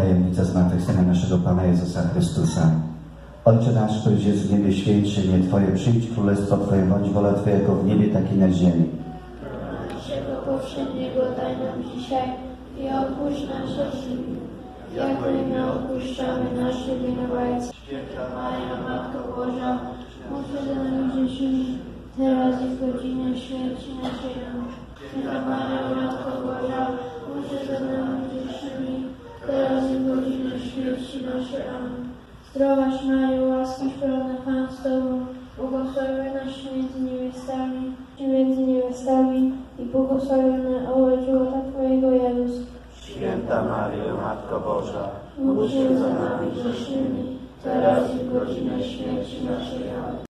tajemnica zmartwychwstania naszego Pana Jezusa Chrystusa. Ojcze nasz, któryś jest w niebie, święć się imię Twoje, przyjdź królestwo Twoje, bądź wola Twoja jako w niebie, tak i na ziemi. Naszego powszedniego daj nam dzisiaj i odpuść nasze winy, jako i my odpuszczamy naszym winowajcom. Święta Maryjo, Matko Boża, módl za nami grzesznymi, teraz i w godzinę śmierci naszej. Amen. Święta Maryjo, Matko Boża, módl za nami grzesznymi, teraz i w godzinę śmierci naszej. Amen. Zdrowaś Maryjo, łaskiś pełna Pan z Tobą, błogosławionaś między niewiastami i błogosławiony owoc żywota Twojego Jezus. Święta Maryjo, Matko Boża, Módl się za nami grzesznymi, teraz i w godzinę śmierci naszej. Amen.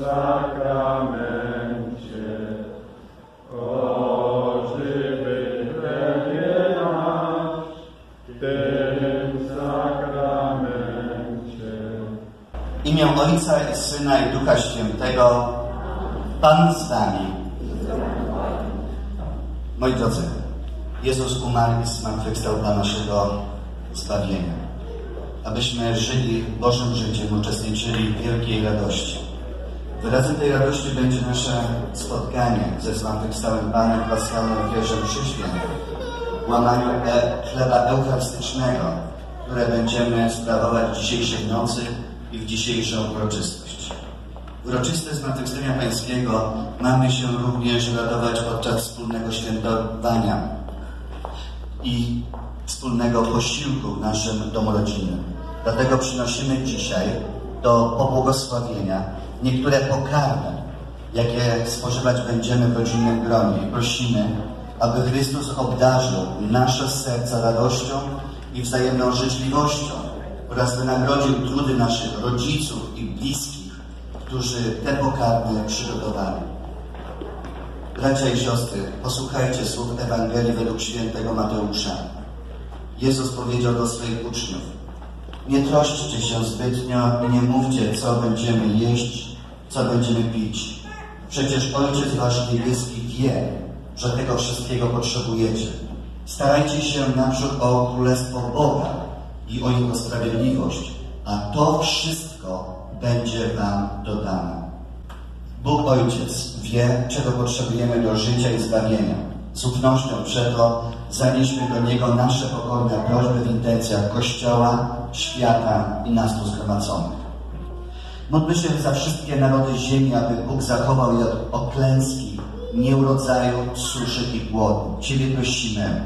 Sakramencie, ożywy chlebie nasz, w tym sakramencie. W imię Ojca i Syna i Ducha Świętego, Pan z Wami. Moi drodzy, Jezus umarł i zmartwychwstał dla naszego zbawienia, abyśmy żyli Bożym życiem, uczestniczyli w wielkiej radości. Wyrazem tej radości będzie nasze spotkanie ze zmartwychwstałym Panem w paschalnej ofierze mszy świętej, łamaniu chleba eucharystycznego, które będziemy sprawować w dzisiejszej nocy i w dzisiejszą uroczystość. Uroczyste zmartwychwstania Pańskiego mamy się również radować podczas wspólnego świętowania i wspólnego posiłku w naszym domu rodzinnym. Dlatego przynosimy dzisiaj do pobłogosławienia niektóre pokarmy, jakie spożywać będziemy w rodzinnym gronie. I prosimy, aby Chrystus obdarzył nasze serca radością i wzajemną życzliwością oraz wynagrodził trudy naszych rodziców i bliskich, którzy te pokarmy przygotowali. Bracia i siostry, posłuchajcie słów Ewangelii według świętego Mateusza. Jezus powiedział do swoich uczniów: nie troszczcie się zbytnio i nie mówcie, co będziemy jeść, co będziemy pić. Przecież Ojciec Wasz niebieski wie, że tego wszystkiego potrzebujecie. Starajcie się naprzód o Królestwo Boga i o Jego sprawiedliwość, a to wszystko będzie Wam dodane. Bóg Ojciec wie, czego potrzebujemy do życia i zbawienia. Z ufnością przeto zanieśmy do Niego nasze pokorne prośby w intencjach Kościoła, świata i nas tu zgromadzonych. Módlmy się za wszystkie narody ziemi, aby Bóg zachował je od klęski, nieurodzaju, suszy i głodu. Ciebie prosimy.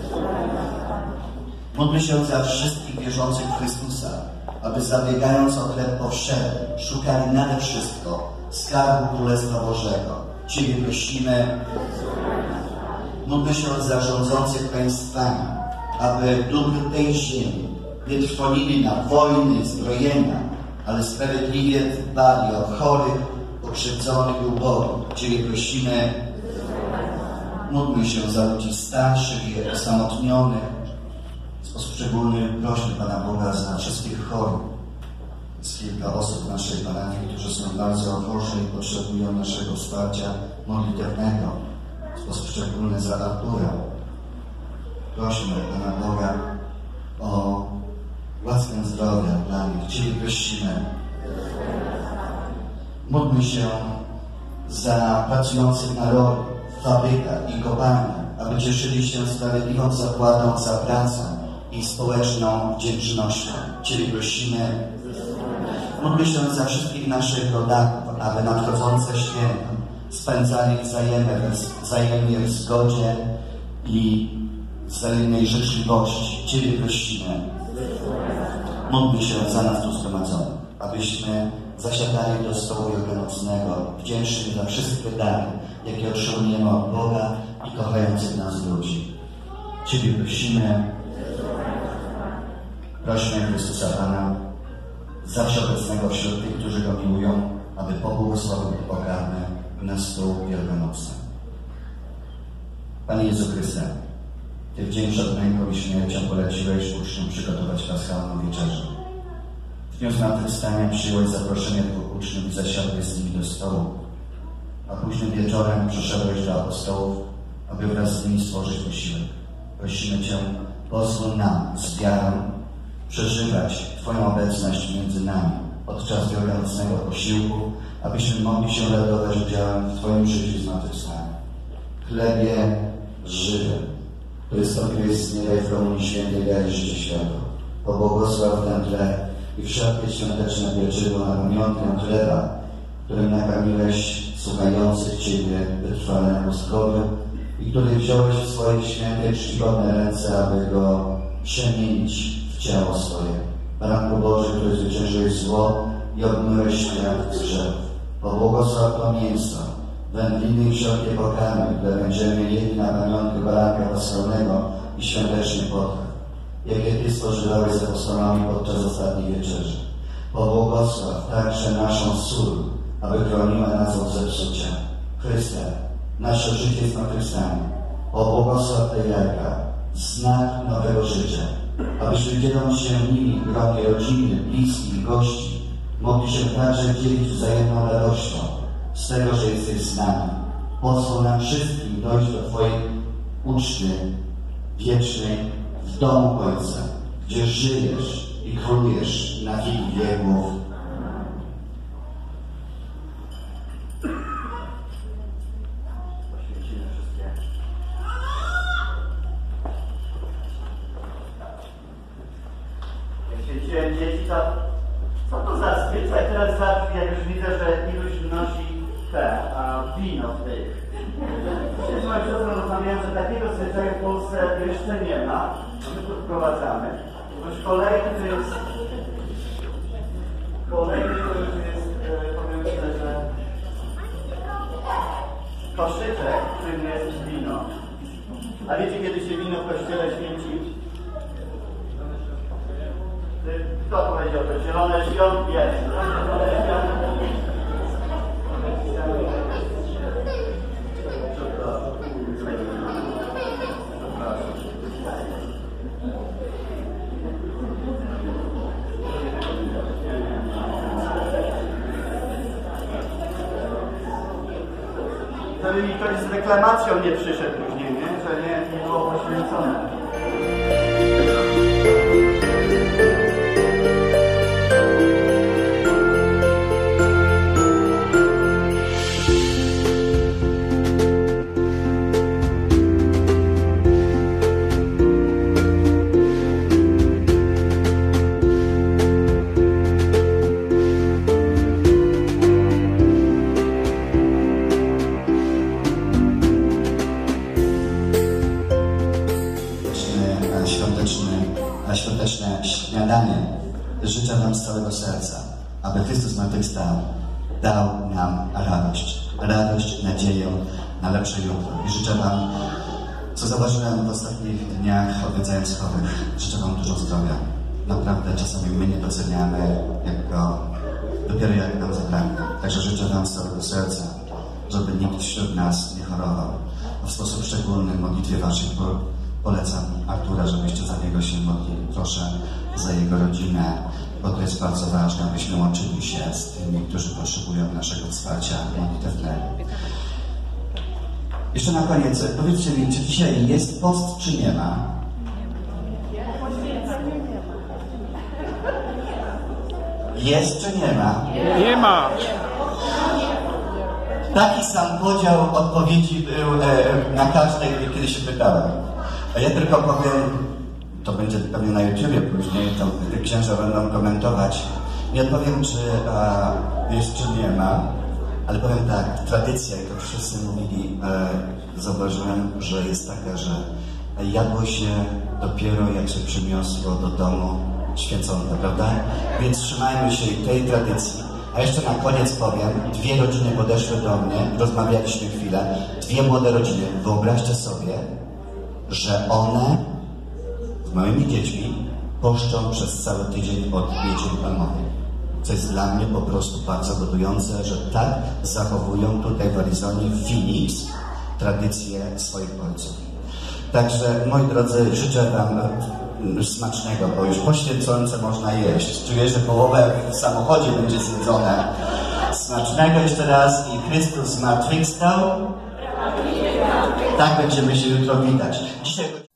Módlmy się za wszystkich wierzących w Chrystusa, aby zabiegając o chleb powszedni, szukali nade wszystko skarbu Królestwa Bożego. Ciebie prosimy. Módlmy się za rządzących państwami, aby dóbr tej ziemi nie trwonili na wojny i zbrojenia, ale sprawiedliwie dbali o chorych, pokrzywdzonych i ubogich. Ciebie prosimy. Módlmy się za ludzi starszych i osamotnionych. W sposób szczególny prośmy Pana Boga za wszystkich chorych. Jest kilka osób w naszej parafii, którzy są bardzo chorzy i potrzebują naszego wsparcia modlitewnego. W sposób szczególny za Artura. Prośmy Pana Boga o łaskę zdrowia dla nich. Ciebie prosimy. Módlmy się za pracujących na roli, w fabrykach i kopalniach, aby cieszyli się sprawiedliwą zapłatą za pracę i społeczną wdzięcznością. Ciebie prosimy. Módlmy się za wszystkich naszych rodaków, aby nadchodzące święta spędzali wzajemnie w zgodzie i wzajemnej życzliwości. Ciebie prosimy. Módlmy się za nas tu zgromadzonych, abyśmy zasiadali do stołu wielkanocnego, wdzięczni za wszystkie dary, jakie otrzymujemy od Boga i kochających nas ludzi. Ciebie prosimy. Prośmy Chrystusa Pana, zawsze obecnego wśród tych, którzy Go miłują, aby pobłogosławił pokarmy na stół wielkanocny. Panie Jezu Chryste, Ty w dzień przed męką i śmiercią poleciłeś uczniom przygotować paschalną wieczerzę. W dniu zmartwychwstania przyjąłeś zaproszenie Twych uczniów i zasiadłeś z nimi do stołu, a późnym wieczorem przyszedłeś do apostołów, aby wraz z nimi stworzyć posiłek. Prosimy Cię, pozwól nam z wiarą przeżywać Twoją obecność między nami podczas wielkanocnego posiłku, abyśmy mogli się radować udziałem w Twoim życiu zmartwychwstania. Chlebie żywy, który zstąpiłeś z nieba i w komunii świętej dajesz życie światu. Pobłogosław ten chleb i wszelkie świąteczne pieczywo na pamiątkę chleba, którym nakarmiłeś słuchających Ciebie wytrwalemu zdrowiu i który wziąłeś w swoje święte, czcigodne ręce, aby go przemienić w ciało swoje. Baranku Boży, który zwyciężyłeś zło i obmyłeś świat z grzechów. Pobłogosław to mięso, wędliny i wszelkie pokarmy, które będziemy jedli na pamiątkę baranka paschalnego i świąteczny potraw, jakie Ty spożywałeś z apostolami podczas ostatniej wieczerzy. Pobłogosław także naszą sól, aby chroniła nas od zepsucia. Chryste, nasze życie zmartwychwstanie. Pobłogosław te jajka, znak nowego życia, abyśmy dzieląc się nimi w gronie rodziny, bliskich, gości, mogli się także dzielić wzajemną radością z tego, że jesteś z nami. Pozwól nam wszystkim dojść do Twojej uczty wiecznej w domu Ojca, gdzie żyjesz i królujesz na wieki wieków. Święciłem dzieci, co to za zwyczaj? Teraz jak już widzę, że iluś wnosi wino w tej. Z moim siostrą rozmawiałem, że takiego zwyczaju w Polsce jeszcze nie ma. My tu wprowadzamy. Już kolejny to jest, powiem szczerze, że koszyczek, w którym jest wino. A wiecie, kiedy się wino w kościele święci? Kto powiedział to? Zielone świąt jest. Zielone świąt. Żeby mi ktoś z reklamacją nie przyszedł później, nie? Że nie było poświęcone. Świąteczne śniadanie życzę Wam z całego serca, aby Chrystus zmartwychwstał dał nam radość, nadzieję na lepsze jutro. I życzę Wam, co zauważyłem w ostatnich dniach odwiedzając chorych, życzę Wam dużo zdrowia. Naprawdę czasami my nie doceniamy dopiero jak nam zabraknie. Także życzę Wam z całego serca, żeby nikt wśród nas nie chorował. A w sposób szczególny w modlitwie Waszych polecam Artura, żebyście za niego się modlili. Proszę za jego rodzinę, bo to jest bardzo ważne, abyśmy łączyli się z tymi, którzy potrzebują naszego wsparcia modlitewnego. Jeszcze na koniec, powiedzcie mi, czy dzisiaj jest post, czy nie ma? Jest, czy nie ma? Nie ma. Taki sam podział odpowiedzi był na każdej, kiedy się pytałem. A ja tylko powiem, to będzie pewnie na YouTubie później, to księża będą komentować. Nie odpowiem, czy jest, czy nie ma, ale powiem tak, tradycja, jak to wszyscy mówili, zauważyłem, że jest taka, że jadło się dopiero jak się przyniosło do domu święcone, prawda? Więc trzymajmy się tej tradycji. A jeszcze na koniec powiem, 2 rodziny podeszły do mnie, rozmawialiśmy chwilę, 2 młode rodziny, wyobraźcie sobie, że one z moimi dziećmi poszczą przez cały tydzień od Niedzieli Palmowej. Co jest dla mnie po prostu bardzo godujące, że tak zachowują tutaj w Arizonie, w Phoenix, tradycje swoich ojców. Także, moi drodzy, życzę Wam smacznego, bo już poświęcące można jeść. Czuję, że połowę w samochodzie będzie zjedzone. Smacznego jeszcze raz i Chrystus zmartwychwstał. Tak będziemy się jutro witać. Dzisiaj